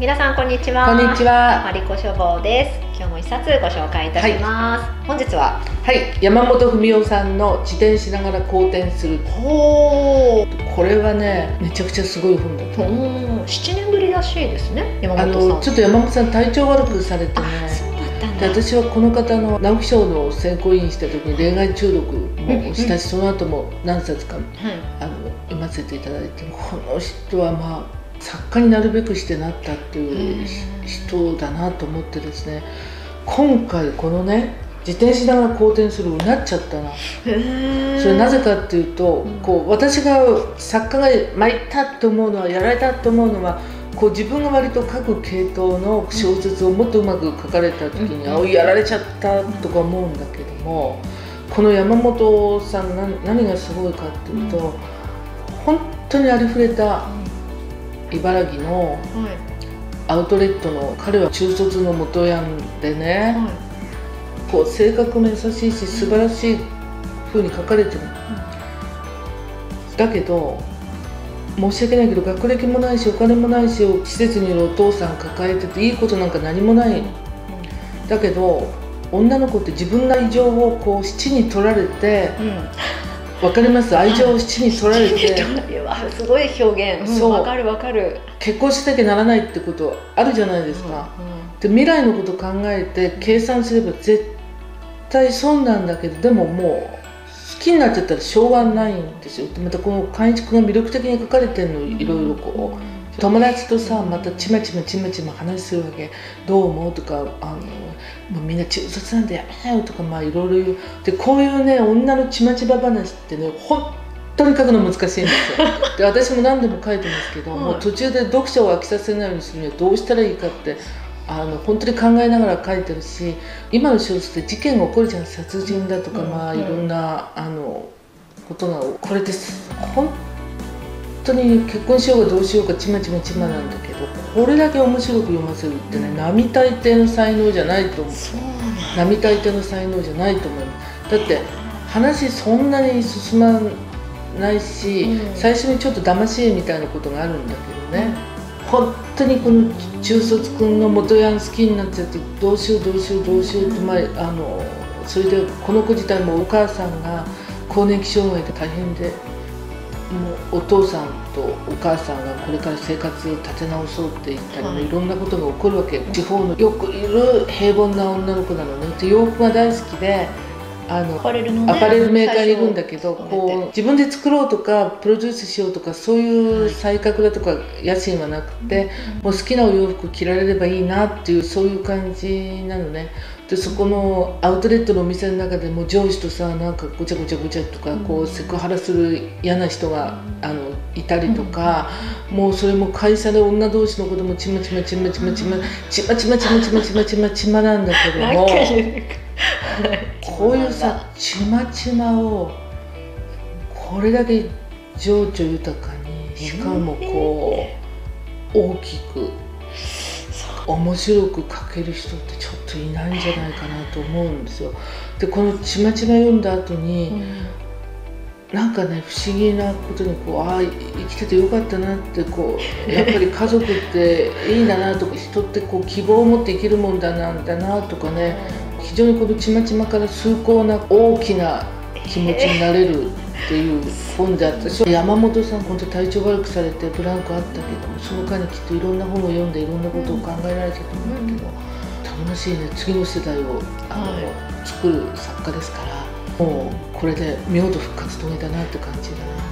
皆さんこんにちは。 こんにちは。 マリコ書房です。今日も一冊ご紹介いたします。本日は山本文雄さんの自転しながら好転する。これはね、めちゃくちゃすごい本だと思う。 7年ぶりらしいですね、山本さん。 ちょっと山本さん体調悪くされてね。 そうだったんだ。 で、私はこの方の直木賞の選考委員した時に恋愛中毒もしたし、その後も何冊か、読ませていただいて、この人は作家になるべくしてなったっていう人だなと思ってですね、今回このね、自転しながら好転するうなっちゃったな。それなぜかっていうと、私が作家が参ったと思うのは、やられたと思うのは、自分が割と書く系統の小説をもっとうまく書かれた時に、やられちゃったとか思うんだけども、この山本さん何がすごいかっていうと、本当にありふれた茨城のアウトレットの、彼は中卒の元ヤンでね、性格も優しいし素晴らしい風に書かれてる、だけど申し訳ないけど、学歴もないしお金もないし、施設にいるお父さん抱えてていいことなんか何もない、だけど女の子って自分の愛情を七に取られて、わかります？愛情を七に取られてすごい表現。そう、わかるわかる。 結婚しなきゃならないってことあるじゃないですか。で、未来のこと考えて計算すれば絶対損なんだけど、でももう好きになっちゃったらしょうがないんですよ。またこの寛一君が魅力的に書かれてるの、いろいろ友達とさ、またちまちま話するわけ。どう思うとか、もうみんな中卒なんでやめなよとか、いろいろ言う。で、こういうね、女のちまちま話ってね、本当に書くの難しいんですよ。で、私も何度も書いてますけど、もう途中で読者を飽きさせないようにするにはどうしたらいいかって本当に考えながら書いてるし、今の小説で事件が起こるじゃん。殺人だとか、いろんなことがこれです本当に結婚しようがどうしようかちまなんだけど、これだけ面白く読ませるってね、並大抵の才能じゃないと思う。並大抵の才能じゃないと思います。だって話そんなに進まないし、最初にちょっと騙し絵みたいなことがあるんだけどね、本当にこの中卒君の元ヤン好きになっちゃって、どうしようって、それでこの子自体もお母さんが更年期障害で大変で、もうお父さんとお母さんがこれから生活を立て直そうって言ったり、いろんなことが起こるわけ。地方のよくいる平凡な女の子なのね。で、洋服が大好きでアパレルメーカーにいるんだけど、自分で作ろうとかプロデュースしようとか、そういう才覚だとか野心はなくて、もう好きなお洋服着られればいいなっていう、そういう感じなのね。で、そこのアウトレットのお店の中でも上司とさ、なんかごちゃとかセクハラする嫌な人がいたりとか、もうそれも会社で女同士のこともちまなんだけども、こういうさちまをこれだけ情緒豊かに、しかも大きく面白く書ける人ってちょっといないんじゃないかなと思うんですよ。で、このちま読んだ後に、なんかね、不思議なことに生きててよかったなって、やっぱり家族っていいんだなとか、人って希望を持って生きるもんだなとかね、非常にこのちまから崇高な大きな気持ちになれるっていう本であった。私は山本さん、本当に体調悪くされてブランクあったけども、その間にきっといろんな本を読んでいろんなことを考えられてると思うんだけど、楽しいね。次の世代を作る作家ですから、もうこれで見事復活遂げたなって感じだな。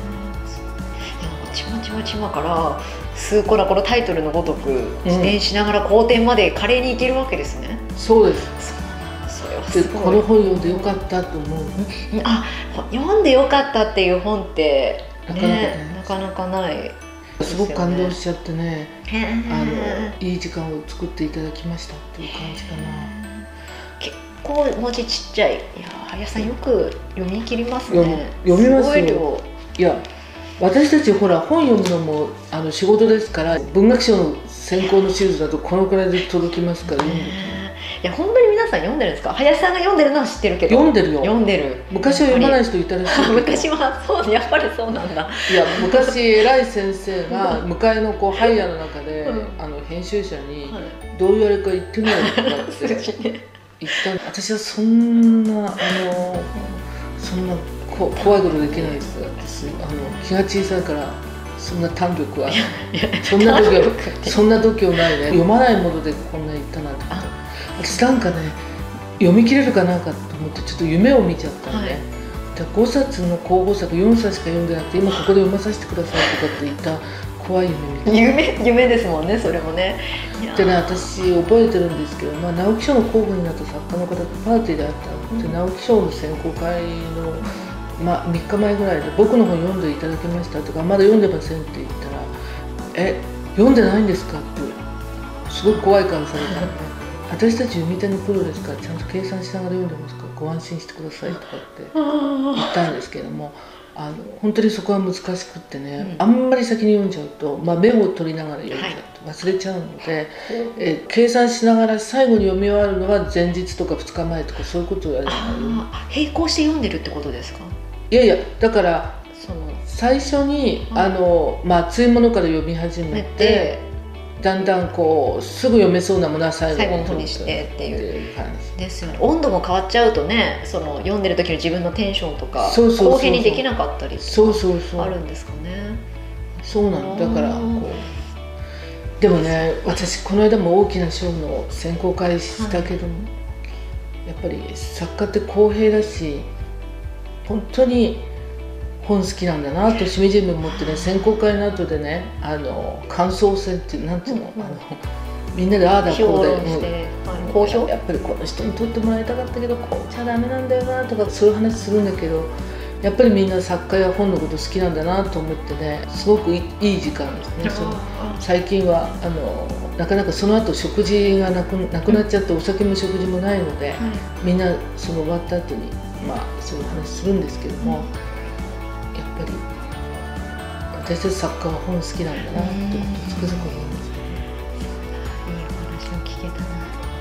ちまからこのタイトルのごとく自転しながら好転まで華麗にいけるわけですね。 そうです。で、この本読んでよかったと思う。 読んでよかったっていう本ってなかなかない。 すごく感動しちゃってね、いい時間を作っていただきましたっていう感じかな。 結構文字ちっちゃい。いや、林さんよく読み切りますね。 読みますよ。いや、私たちほら本読むのも仕事ですから、文学賞の選考のシリーズだとこのくらいで届きますから。 いや、本当に皆さん読んでるんですか？林さんが読んでるのは知ってるけど。 読んでるよ。 読んでる。 昔は読まない人いたらしいけど昔はそう、やっぱりそうなんだ。 いや、昔偉い先生が向かいのこうハイヤーの中で、編集者に「どういうあれか言ってみよう」とかって言ったの。私はそんな怖いことできないです。私気が小さいからそんな胆力はそんな度胸ないね。読まないものでこんな言ったなと思って、私なんかね読み切れるかなんかと思ってちょっと夢を見ちゃったんで、5冊の候補作4冊しか読んでなくて、今ここで読まさせてくださいとかって言った怖い夢みたいな。 夢ですもんね、それもね。 でね、私覚えてるんですけど、直木賞の候補になった作家の方とパーティーであったので、直木賞の選考会の3日前ぐらいで「僕の本読んでいただけました」とか「まだ読んでません」って言ったら「読んでないんですか?」ってすごく怖い顔されたので「私たち読み手のプロですからちゃんと計算しながら読んでますからご安心してください」とかって言ったんですけども、本当にそこは難しくってね、あんまり先に読んじゃうと、メモを取りながら読んじゃうと忘れちゃうので、計算しながら最後に読み終わるのは前日とか2日前とかそういうことをやる。 並行して読んでるってことですか？ いやいや、だから最初に熱いものから読み始めて、だんだんこうすぐ読めそうなものは最後の方にしてっていう感じですよね。温度も変わっちゃうとね、読んでる時の自分のテンションとか公平にできなかったりとかあるんですかね。 そうなの。だからこうでもね、私この間も大きな賞の選考会したけども、やっぱり作家って公平だし本当に本好きなんだなとしみじみ思ってね、選考会の後でね、感想戦ってなんていうの、みんなでああだこうで、やっぱりこの人に撮ってもらいたかったけどこうじゃダメなんだよなとかそういう話するんだけど、やっぱりみんな作家や本のこと好きなんだなと思ってね、すごくいい時間ですね。最近はなかなかその後食事がなくなっちゃってお酒も食事もないので、みんな終わった後にそういう話するんですけども、やっぱり私たち作家は本好きなんだなってことをつくづく思いますね。 いいお話を聞けたな。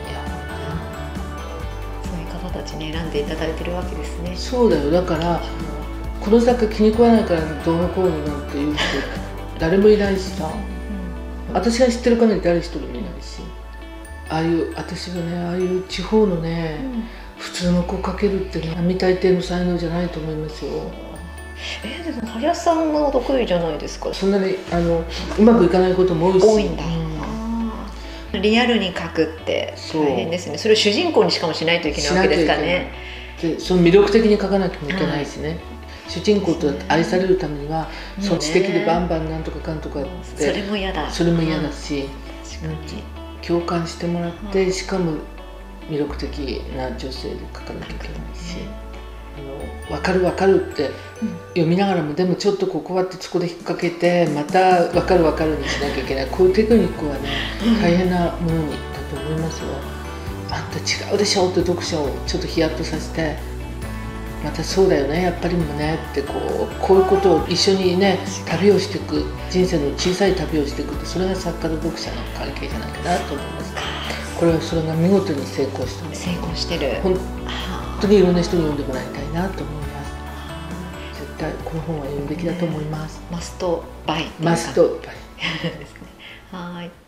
そういう方たちに選んでいただいてるわけですね。 そうだよ。だからこの作家気に食わないからどうのこうのなんていう人誰もいないしさ、私が知ってる限り誰一人もいないし、私はね、ああいう地方のね、普通の子を描けるって並大抵の才能じゃないと思いますよ。 でも林さんも得意じゃないですか。 そんなにうまくいかないことも多いし。 多いんだ。リアルに描くって大変ですね。それを主人公にしかもしないといけないわけですからね。 でその魅力的に描かなきゃいけないしね、主人公と愛されるためには知的でバンバンなんとかかんとかって、 それも嫌だ。 それも嫌だし、共感してもらってしかも魅力的な女性で描かなきゃいけないし、分かる分かるって読みながらも、でもちょっとこうやってそこで引っ掛けてまた分かる分かるにしなきゃいけない、こういうテクニックはね大変なものだと思いますよ。あんた違うでしょって読者をちょっとヒヤッとさせて、またそうだよねやっぱりもねってこういうことを一緒にね旅をしていく、人生の小さい旅をしていくって、それが作家と読者の関係じゃないかなと思います。これはそれが見事に成功してる。本当にいろんな人に読んでもらいたいなと思います。絶対この本は読むべきだと思います。 マストバイ。 マストバイですね。はい。